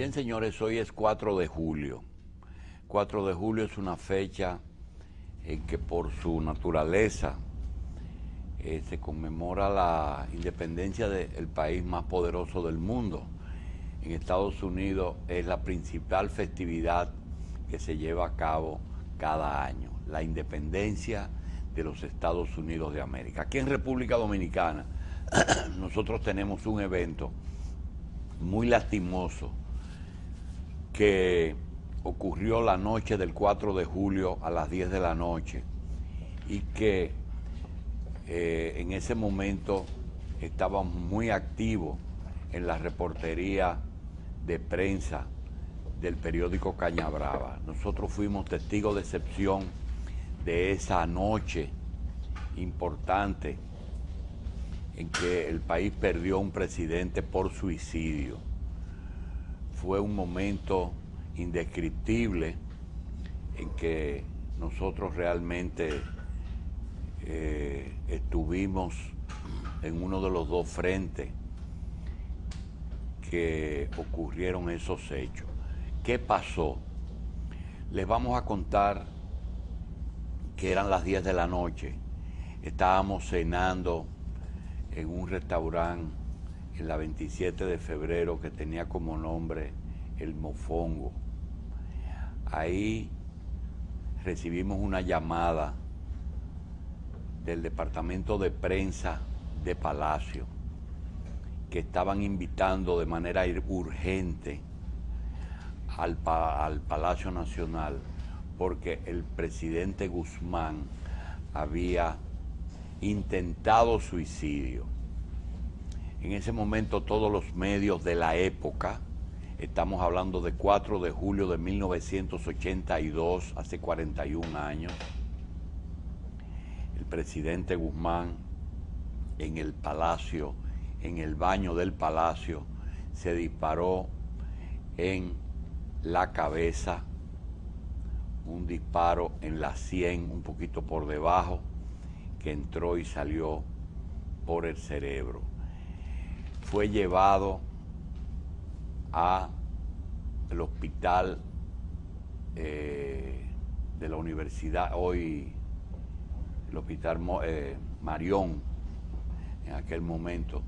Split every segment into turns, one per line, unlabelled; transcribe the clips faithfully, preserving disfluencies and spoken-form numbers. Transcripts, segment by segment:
Bien, señores, hoy es cuatro de julio. cuatro de julio es una fecha en que por su naturaleza eh, se conmemora la independencia del país más poderoso del mundo. En Estados Unidos es la principal festividad que se lleva a cabo cada año, la independencia de los Estados Unidos de América. Aquí en República Dominicana nosotros tenemos un evento muy lastimoso que ocurrió la noche del cuatro de julio a las diez de la noche y que eh, en ese momento estábamos muy activos en la reportería de prensa del periódico Cañabrava. Nosotros fuimos testigos de excepción de esa noche importante en que el país perdió un presidente por suicidio. Fue un momento indescriptible en que nosotros realmente eh, estuvimos en uno de los dos frentes que ocurrieron esos hechos. ¿Qué pasó? Les vamos a contar que eran las diez de la noche. Estábamos cenando en un restaurante en la veintisiete de febrero que tenía como nombre El Mofongo. Ahí recibimos una llamada del departamento de prensa de Palacio, que estaban invitando de manera urgente al, al Palacio Nacional porque el presidente Guzmán había intentado suicidio. En ese momento todos los medios de la época, estamos hablando de cuatro de julio de mil novecientos ochenta y dos, hace cuarenta y un años, el presidente Guzmán en el Palacio, en el baño del Palacio, se disparó en la cabeza, un disparo en la sien, un poquito por debajo, que entró y salió por el cerebro. Fue llevado al hospital eh, de la universidad, hoy el hospital eh, Marión, en aquel momento,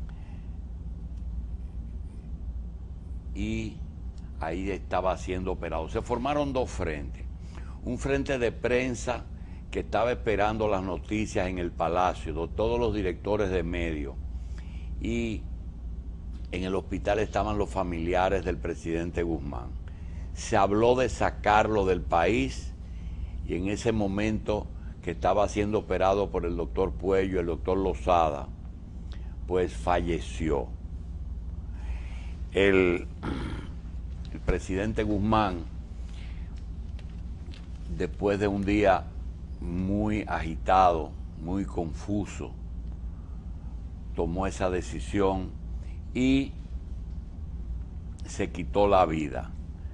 y ahí estaba siendo operado. Se formaron dos frentes, un frente de prensa que estaba esperando las noticias en el Palacio, de todos los directores de medios, y en el hospital estaban los familiares del presidente Guzmán. Se habló de sacarlo del país y en ese momento que estaba siendo operado por el doctor Puello y el doctor Lozada, pues falleció. El, el presidente Guzmán, después de un día muy agitado, muy confuso, tomó esa decisión y se quitó la vida.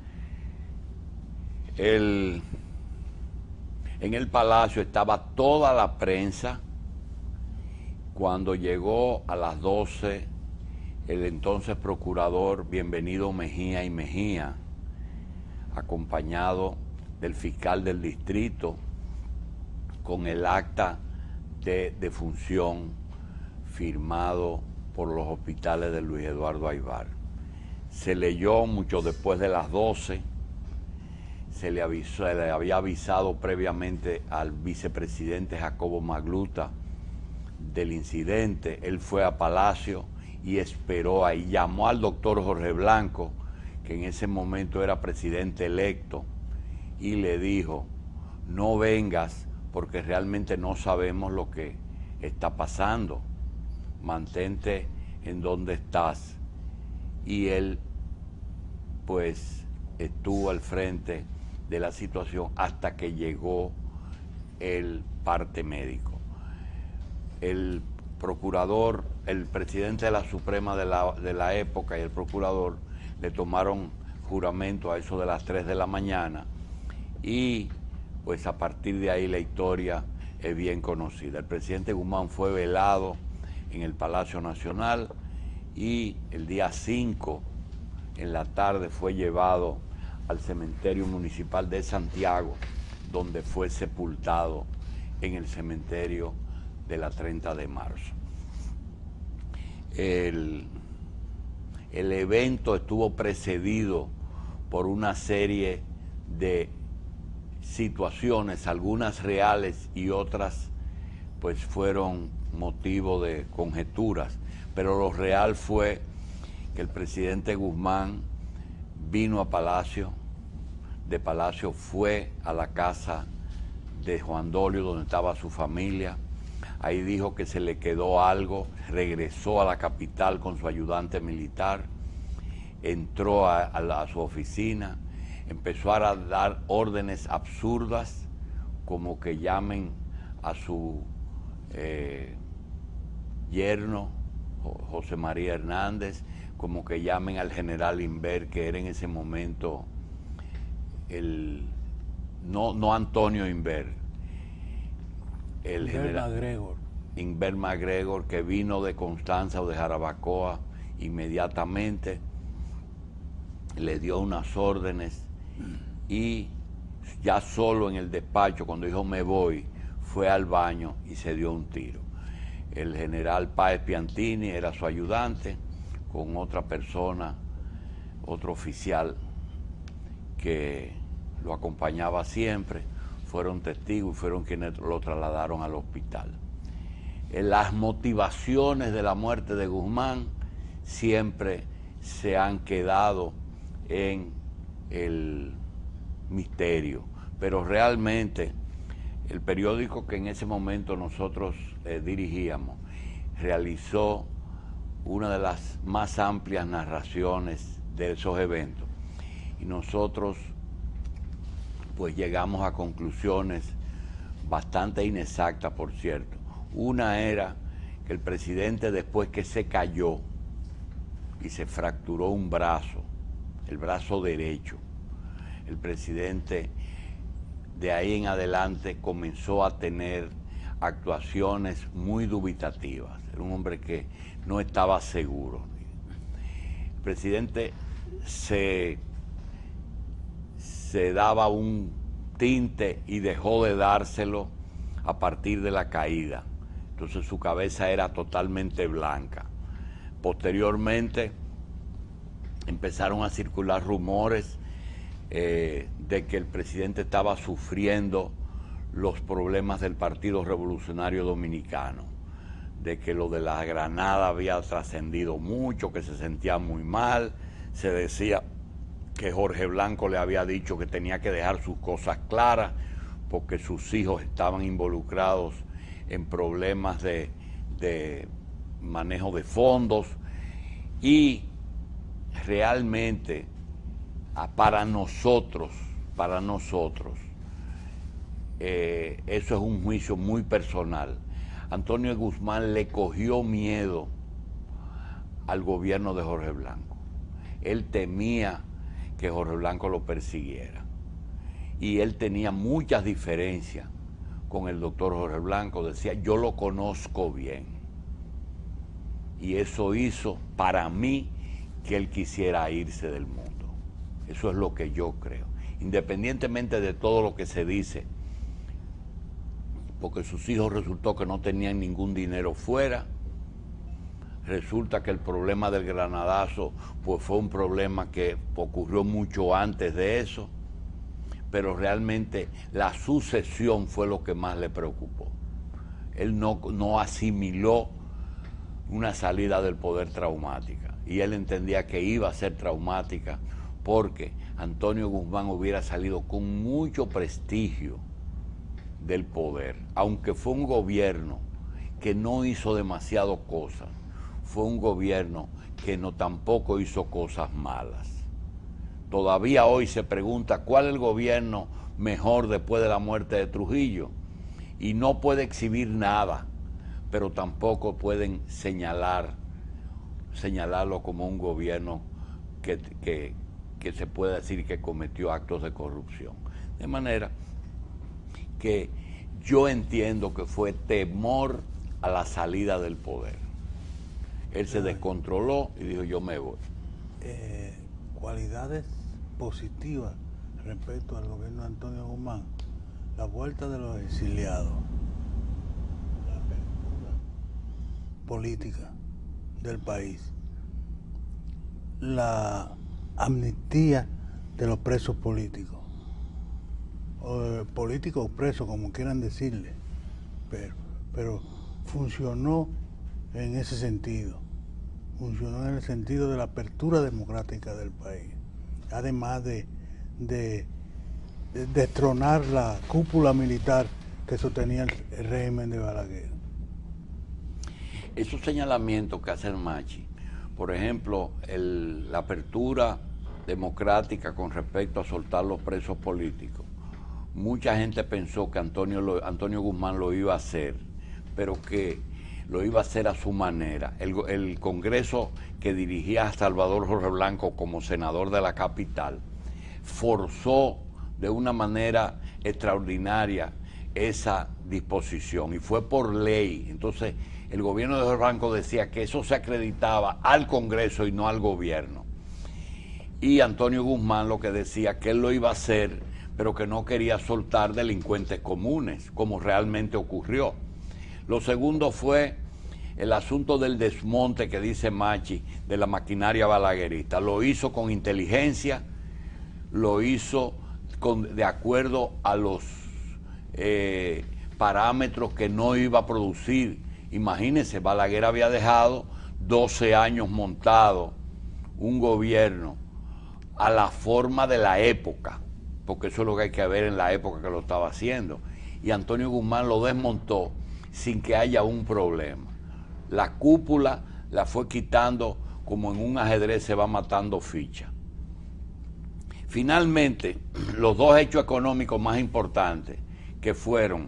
El, en el Palacio estaba toda la prensa. Cuando llegó a las doce, el entonces procurador Bienvenido Mejía y Mejía, acompañado del fiscal del distrito, con el acta de defunción firmado por los hospitales de Luis Eduardo Aybar. Se leyó mucho después de las doce, se le, avisó, se le había avisado previamente al vicepresidente Jacobo Magluta del incidente. Él fue a Palacio y esperó ahí, llamó al doctor Jorge Blanco, que en ese momento era presidente electo, y le dijo: no vengas porque realmente no sabemos lo que está pasando, mantente en donde estás. Y él pues estuvo al frente de la situación hasta que llegó el parte médico. El procurador, el presidente de la Suprema de la, de la época y el procurador le tomaron juramento a eso de las tres de la mañana y pues a partir de ahí la historia es bien conocida. El presidente Guzmán fue velado en el Palacio Nacional y el día cinco en la tarde fue llevado al cementerio municipal de Santiago, donde fue sepultado en el cementerio de la treinta de marzo. El, el evento estuvo precedido por una serie de situaciones, algunas reales y otras pues fueron motivo de conjeturas, pero lo real fue que el presidente Guzmán vino a Palacio, de Palacio fue a la casa de Juan Dolio, donde estaba su familia. Ahí dijo que se le quedó algo, regresó a la capital con su ayudante militar, entró a, a, la, a su oficina, empezó a dar órdenes absurdas, como que llamen a su eh, yerno, José María Hernández, como que llamen al general Inver, que era en ese momento el, no, no Antonio Inver, el
Inver
general
MacGregor.
Inver MacGregor, que vino de Constanza o de Jarabacoa inmediatamente, le dio unas órdenes y ya solo en el despacho, cuando dijo me voy, fue al baño y se dio un tiro. El general Páez Piantini era su ayudante, con otra persona, otro oficial que lo acompañaba siempre, fueron testigos y fueron quienes lo trasladaron al hospital. Las motivaciones de la muerte de Guzmán siempre se han quedado en el misterio, pero realmente el periódico que en ese momento nosotros eh, dirigíamos realizó una de las más amplias narraciones de esos eventos y nosotros pues llegamos a conclusiones bastante inexactas, por cierto. Una era que el presidente, después que se cayó y se fracturó un brazo, el brazo derecho, el presidente de ahí en adelante comenzó a tener actuaciones muy dubitativas. Era un hombre que no estaba seguro. El presidente se, se daba un tinte y dejó de dárselo a partir de la caída. Entonces su cabeza era totalmente blanca. Posteriormente empezaron a circular rumores eh, de que el presidente estaba sufriendo los problemas del Partido Revolucionario Dominicano, de que lo de la granada había trascendido mucho, que se sentía muy mal. Se decía que Jorge Blanco le había dicho que tenía que dejar sus cosas claras porque sus hijos estaban involucrados en problemas de, de manejo de fondos y realmente para nosotros, para nosotros, eh, eso es un juicio muy personal. Antonio Guzmán le cogió miedo al gobierno de Jorge Blanco. Él temía que Jorge Blanco lo persiguiera. Y él tenía muchas diferencias con el doctor Jorge Blanco. Decía, yo lo conozco bien. Y eso hizo para mí que él quisiera irse del mundo. Eso es lo que yo creo. Independientemente de todo lo que se dice, porque sus hijos resultó que no tenían ningún dinero fuera. Resulta que el problema del granadazo pues fue un problema que ocurrió mucho antes de eso, pero realmente la sucesión fue lo que más le preocupó. Él no, no asimiló una salida del poder traumática y él entendía que iba a ser traumática porque Antonio Guzmán hubiera salido con mucho prestigio del poder, aunque fue un gobierno que no hizo demasiado cosas, fue un gobierno que no tampoco hizo cosas malas. Todavía hoy se pregunta cuál es el gobierno mejor después de la muerte de Trujillo y no puede exhibir nada, pero tampoco pueden señalar señalarlo como un gobierno que, que, que se puede decir que cometió actos de corrupción. De manera que yo entiendo que fue temor a la salida del poder. Él se descontroló y dijo, yo me voy.
Eh, cualidades positivas respecto al gobierno de Antonio Guzmán: la vuelta de los exiliados, la apertura política del país, la amnistía de los presos políticos, o eh, políticos presos, como quieran decirle, pero, pero funcionó en ese sentido, funcionó en el sentido de la apertura democrática del país, además de, de, de destronar la cúpula militar que sostenía el, el régimen de Balaguer.
Esos señalamientos que hace el Machi, por ejemplo, el, la apertura democrática con respecto a soltar los presos políticos, mucha gente pensó que Antonio, lo, Antonio Guzmán lo iba a hacer, pero que lo iba a hacer a su manera. El, el Congreso que dirigía a Salvador Jorge Blanco como senador de la capital forzó de una manera extraordinaria esa disposición, y fue por ley. Entonces el gobierno de Jorge Blanco decía que eso se acreditaba al Congreso y no al gobierno, y Antonio Guzmán lo que decía que él lo iba a hacer, pero que no quería soltar delincuentes comunes, como realmente ocurrió. Lo segundo fue el asunto del desmonte que dice Machi de la maquinaria balaguerista. Lo hizo con inteligencia, lo hizo con, de acuerdo a los eh, parámetros que no iba a producir. Imagínense, Balaguer había dejado doce años montado un gobierno a la forma de la época, porque eso es lo que hay que ver en la época que lo estaba haciendo, y Antonio Guzmán lo desmontó sin que haya un problema. La cúpula la fue quitando como en un ajedrez se va matando fichas. Finalmente, los dos hechos económicos más importantes, que fueron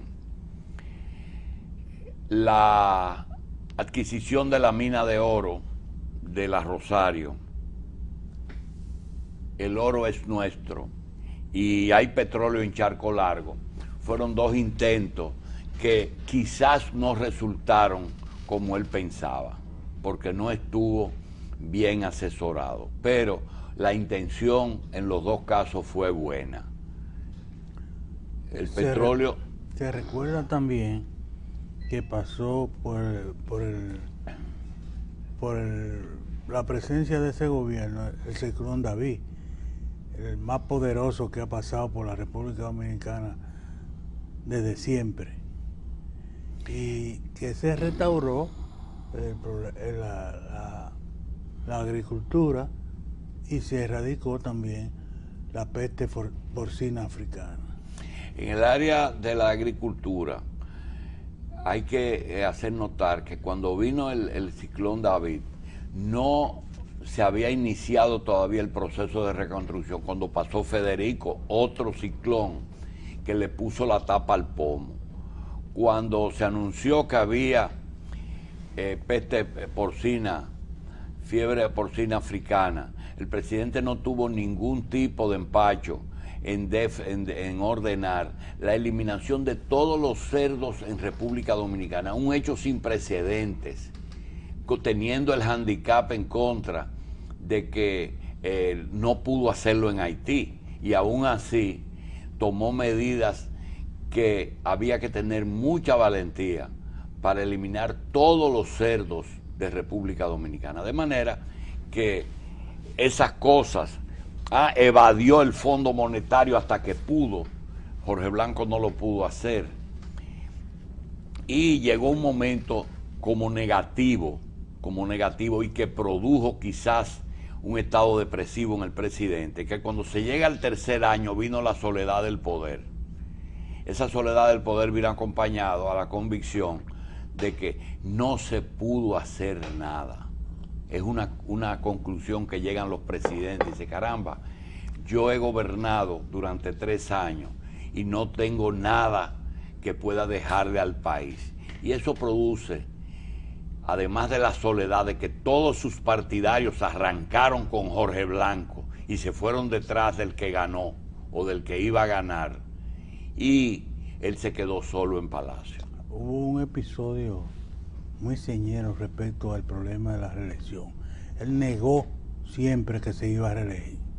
la adquisición de la mina de oro de la Rosario, el oro es nuestro y hay petróleo en Charco Largo, fueron dos intentos que quizás no resultaron como él pensaba, porque no estuvo bien asesorado, pero la intención en los dos casos fue buena. El
se
petróleo...
Re, se recuerda también que pasó por, por, el, por el, la presencia de ese gobierno, el ciclón David, el más poderoso que ha pasado por la República Dominicana desde siempre, y que se restauró el, la, la, la agricultura, y se erradicó también la peste for, porcina africana.
En el área de la agricultura hay que hacer notar que cuando vino el, el ciclón David no se había iniciado todavía el proceso de reconstrucción. Cuando pasó Federico, otro ciclón que le puso la tapa al pomo. Cuando se anunció que había eh, peste porcina, fiebre porcina africana, el presidente no tuvo ningún tipo de empacho en, def, en, en ordenar la eliminación de todos los cerdos en República Dominicana, un hecho sin precedentes, teniendo el handicap en contra de que eh, no pudo hacerlo en Haití, y aún así tomó medidas que había que tener mucha valentía para eliminar todos los cerdos de República Dominicana, de manera que esas cosas, ah, evadió el Fondo Monetario hasta que pudo. Jorge Blanco no lo pudo hacer, y llegó un momento como negativo, como negativo y que produjo quizás un estado depresivo en el presidente, que cuando se llega al tercer año vino la soledad del poder. Esa soledad del poder vino acompañado a la convicción de que no se pudo hacer nada. Es una, una conclusión que llegan los presidentes y dicen, caramba, yo he gobernado durante tres años y no tengo nada que pueda dejarle al país. Y eso produce, además de la soledad de que todos sus partidarios arrancaron con Jorge Blanco y se fueron detrás del que ganó o del que iba a ganar, y él se quedó solo en Palacio.
Hubo un episodio muy señero respecto al problema de la reelección. Él negó siempre que se iba a reelegir.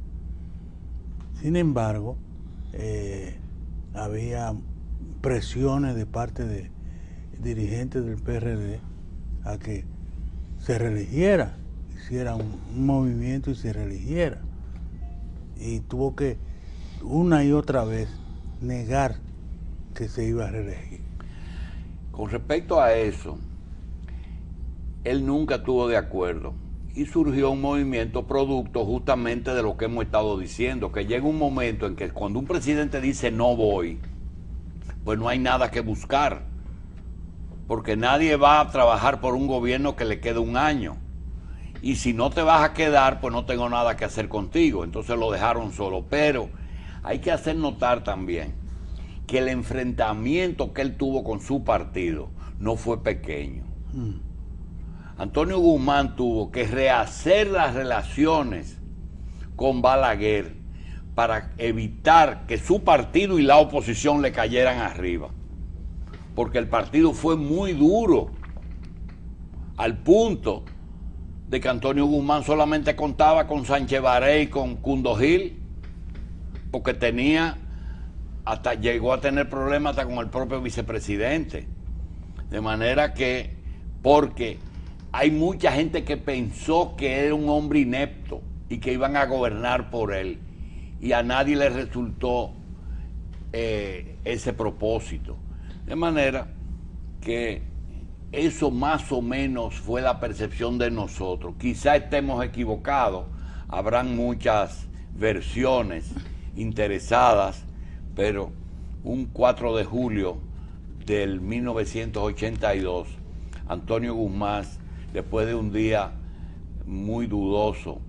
Sin embargo, eh, había presiones de parte de dirigentes del P R D a que se reeligiera, hiciera un, un movimiento y se reeligiera. Y tuvo que una y otra vez negar que se iba a reelegir.
Con respecto a eso, él nunca estuvo de acuerdo y surgió un movimiento producto justamente de lo que hemos estado diciendo, que llega un momento en que cuando un presidente dice no voy, pues no hay nada que buscar, porque nadie va a trabajar por un gobierno que le quede un año, y si no te vas a quedar, pues no tengo nada que hacer contigo. Entonces lo dejaron solo. Pero hay que hacer notar también que el enfrentamiento que él tuvo con su partido no fue pequeño. Mm. Antonio Guzmán tuvo que rehacer las relaciones con Balaguer para evitar que su partido y la oposición le cayeran arriba, porque el partido fue muy duro, al punto de que Antonio Guzmán solamente contaba con Sánchez Baré y con Cundo Gil, porque tenía, hasta llegó a tener problemas hasta con el propio vicepresidente. De manera que, porque hay mucha gente que pensó que era un hombre inepto y que iban a gobernar por él, y a nadie le resultó eh, ese propósito. De manera que eso más o menos fue la percepción de nosotros. Quizá estemos equivocados, habrán muchas versiones interesadas, pero un cuatro de julio del mil novecientos ochenta y dos, Antonio Guzmán, después de un día muy dudoso,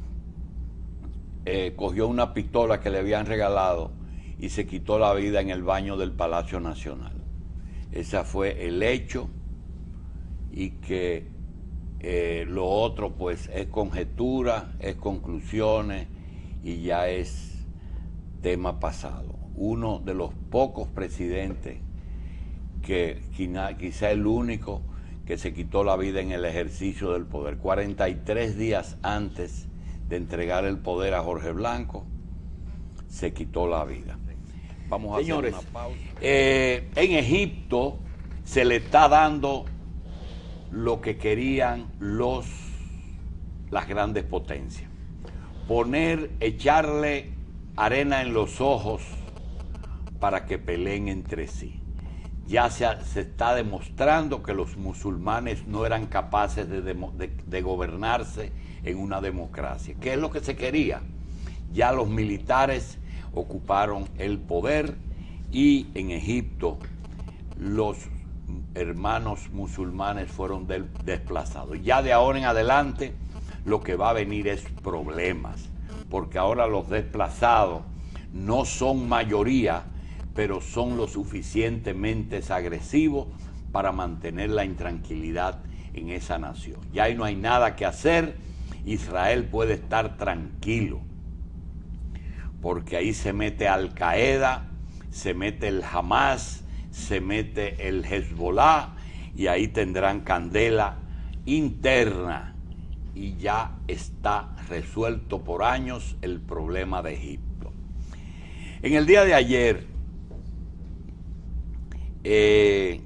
eh, cogió una pistola que le habían regalado y se quitó la vida en el baño del Palacio Nacional. Ese fue el hecho, y que eh, lo otro pues es conjetura, es conclusiones y ya es tema pasado. Uno de los pocos presidentes que quizá el único que se quitó la vida en el ejercicio del poder, cuarenta y tres días antes de entregar el poder a Jorge Blanco, se quitó la vida. Vamos a Señores, hacer una pausa. Eh, en Egipto se le está dando lo que querían los las grandes potencias: poner, echarle arena en los ojos para que peleen entre sí. Ya se, se está demostrando que los musulmanes no eran capaces de, de, de, de gobernarse en una democracia. ¿Qué es lo que se quería? Ya los militares ocuparon el poder y en Egipto los hermanos musulmanes fueron del, desplazados. Ya de ahora en adelante lo que va a venir es problemas, porque ahora los desplazados no son mayoría, pero son lo suficientemente agresivos para mantener la intranquilidad en esa nación. Ya ahí no hay nada que hacer. Israel puede estar tranquilo, porque ahí se mete Al Qaeda, se mete el Hamas, se mete el Hezbollah, y ahí tendrán candela interna, y ya está resuelto por años el problema de Egipto. En el día de ayer, eh,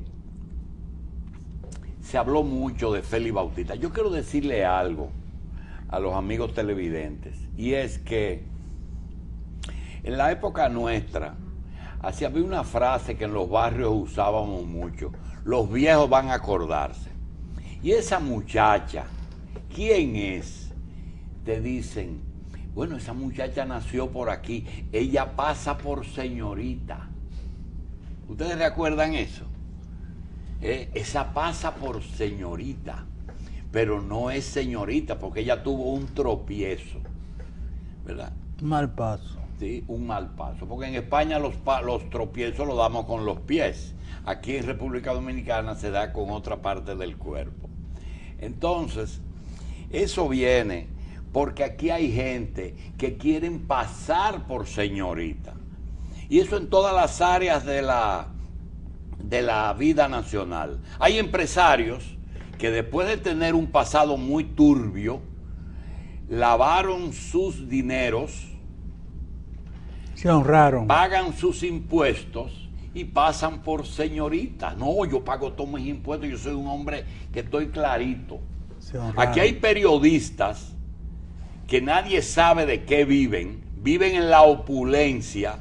se habló mucho de Félix Bautista. Yo quiero decirle algo a los amigos televidentes, y es que en la época nuestra, así había una frase que en los barrios usábamos mucho: los viejos van a acordarse. Y esa muchacha, ¿quién es? Te dicen, bueno, esa muchacha nació por aquí, ella pasa por señorita. ¿Ustedes recuerdan eso? Eh, esa pasa por señorita, pero no es señorita porque ella tuvo un tropiezo, ¿verdad?
Mal paso.
Sí, un mal paso, porque en España los, los tropiezos los damos con los pies. Aquí en República Dominicana se da con otra parte del cuerpo. Entonces, eso viene porque aquí hay gente que quieren pasar por señorita. Y eso en todas las áreas de la, de la vida nacional. Hay empresarios que después de tener un pasado muy turbio, lavaron sus dineros
Se honraron.
Pagan sus impuestos y pasan por señoritas. No, yo pago todos mis impuestos, yo soy un hombre que estoy clarito.
Se honraron.
Aquí hay periodistas que nadie sabe de qué viven, viven en la opulencia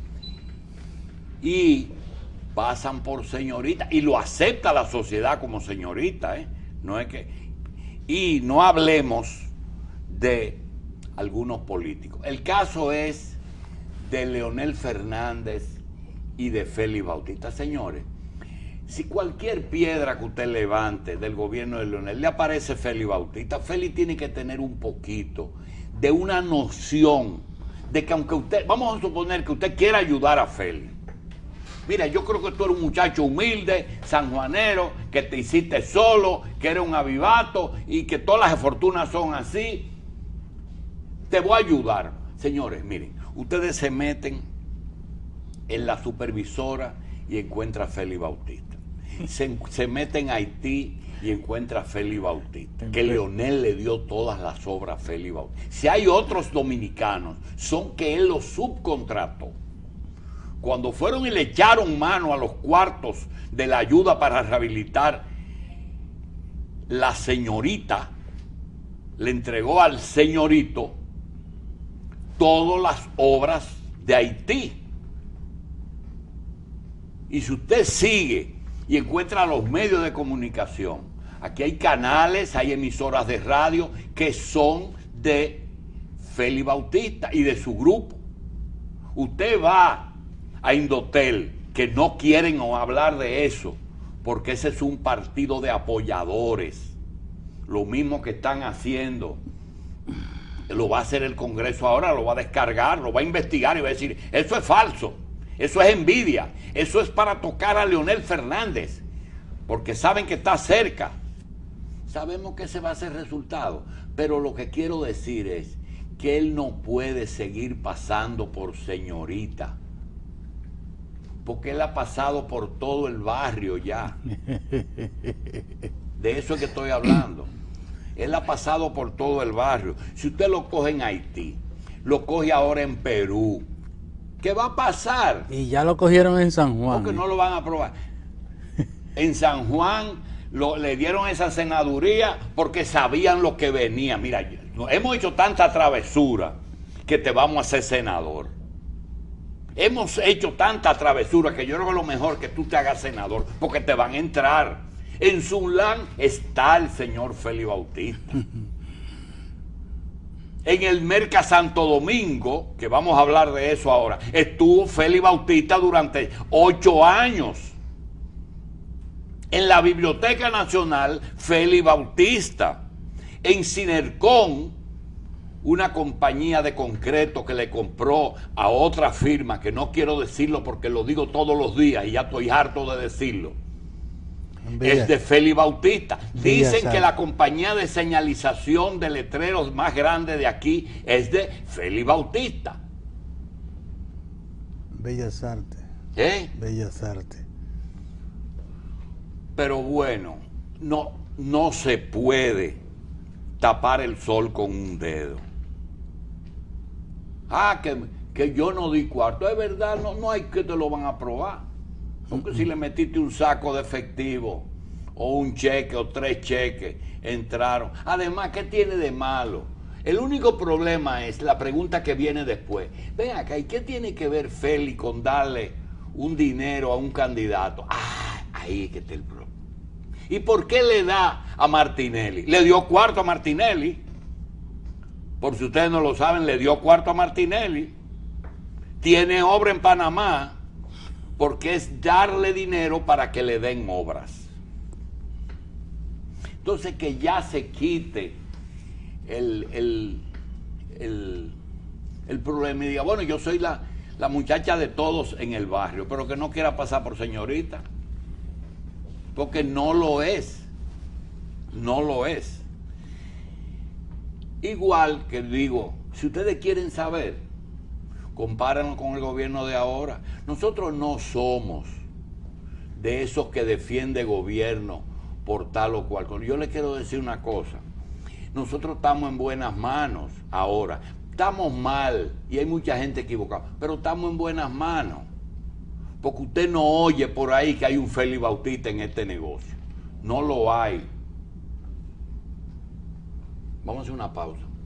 y pasan por señorita y lo acepta la sociedad como señorita, ¿eh? No es que... Y no hablemos de algunos políticos. El caso es de Leonel Fernández y de Félix Bautista. Señores, si cualquier piedra que usted levante del gobierno de Leonel le aparece Félix Bautista, Félix tiene que tener un poquito de una noción de que aunque usted, vamos a suponer que usted quiera ayudar a Félix. Mira, yo creo que tú eres un muchacho humilde, sanjuanero, que te hiciste solo, que eres un avivato y que todas las fortunas son así. Te voy a ayudar. Señores, miren, ustedes se meten en la supervisora y encuentran a Félix Bautista. Se, se meten a Haití y encuentra a Félix Bautista, que Leonel le dio todas las obras a Félix Bautista. Si hay otros dominicanos, son que él los subcontrató. Cuando fueron y le echaron mano a los cuartos de la ayuda para rehabilitar, la señorita le entregó al señorito todas las obras de Haití. Y si usted sigue y encuentra los medios de comunicación, aquí hay canales, hay emisoras de radio que son de Félix Bautista y de su grupo. Usted va a Indotel, que no quieren hablar de eso, porque ese es un partido de apoyadores. Lo mismo que están haciendo, lo va a hacer el Congreso ahora, lo va a descargar, lo va a investigar y va a decir, eso es falso, eso es envidia, eso es para tocar a Leonel Fernández, porque saben que está cerca. Sabemos que ese va a ser el resultado, pero lo que quiero decir es que él no puede seguir pasando por señorita, porque él ha pasado por todo el barrio ya. De eso es que estoy hablando. Él ha pasado por todo el barrio. Si usted lo coge en Haití, lo coge ahora en Perú, ¿qué va a pasar?
Y ya lo cogieron en San Juan.
Porque no lo van a aprobar. En San Juan lo, le dieron esa senaduría porque sabían lo que venía. Mira, hemos hecho tanta travesura que te vamos a hacer senador. Hemos hecho tanta travesura que yo creo que lo mejor que tú te hagas senador, porque te van a entrar. En Zulán está el señor Félix Bautista. En el Merca Santo Domingo, que vamos a hablar de eso ahora, estuvo Félix Bautista durante ocho años. En la Biblioteca Nacional, Félix Bautista. En Sinercon, una compañía de concreto que le compró a otra firma, que no quiero decirlo porque lo digo todos los días y ya estoy harto de decirlo, Villa, es de Félix Bautista. Dicen Villa, que la compañía de señalización de letreros más grande de aquí es de Félix Bautista.
Bellas Artes.
¿Eh?
Bellas Artes.
Pero bueno, no, no se puede tapar el sol con un dedo. Ah, que, que yo no di cuarto. Es verdad, no, no hay que te lo van a probar. Porque si le metiste un saco de efectivo o un cheque o tres cheques, entraron. Además, ¿qué tiene de malo? El único problema es la pregunta que viene después. Ven acá, ¿y qué tiene que ver Félix con darle un dinero a un candidato? Ah, ahí es que está el problema. ¿Y por qué le da a Martinelli? Le dio cuarto a Martinelli. Por si ustedes no lo saben, le dio cuarto a Martinelli. Tiene obra en Panamá, porque es darle dinero para que le den obras. Entonces, que ya se quite el, el, el, el problema y diga, bueno, yo soy la, la muchacha de todos en el barrio, pero que no quiera pasar por señorita. Porque no lo es. No lo es. Igual que digo, si ustedes quieren saber, compárenlo con el gobierno de ahora. Nosotros no somos de esos que defiende gobierno por tal o cual. Yo les quiero decir una cosa. Nosotros estamos en buenas manos ahora. estamos mal y hay mucha gente equivocada, pero estamos en buenas manos. Porque usted no oye por ahí que hay un Félix Bautista en este negocio. No lo hay. Vamos a hacer una pausa.